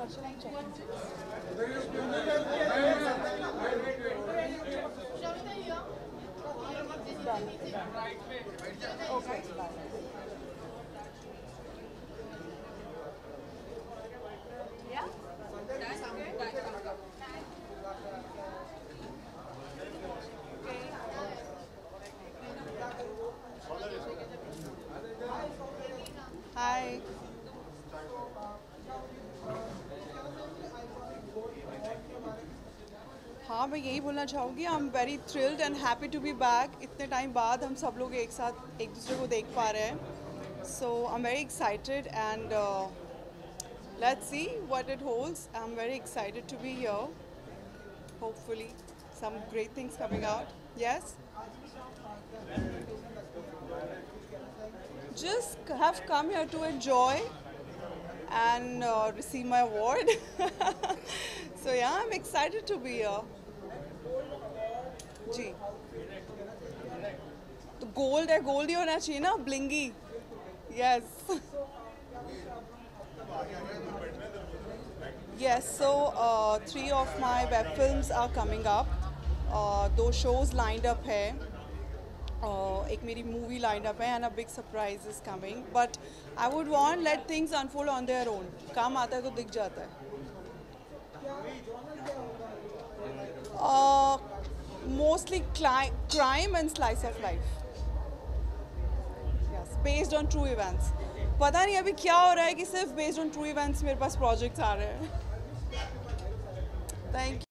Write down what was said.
Hi. हाँ मैं यही बोलना चाहूँगी I am very thrilled and happy to be back. इतने टाइम बाद हम सब लोग एक साथ एक दूसरे को देख पा रहे हैं. So I am very excited and let's see what it holds. I'm very excited to be here. Hopefully some great things coming out. Yes, just have come here to enjoy and receive my award. So yeah, I'm excited to be here. जी तो gold है, gold ही होना चाहिए ना, blingy. Yes. Yes, so 3 of my web films are coming up. 2 shows lined up है. एक मेरी movie lined up है and a big surprise is coming. But I would want let things unfold on their own. काम आता है तो दिख जाता है. Mostly crime and slice of life. Yes, based on true events. पता नहीं अभी क्या हो रहा है कि सिर्फ based on true events मेरे पास projects आ रहे हैं. Thank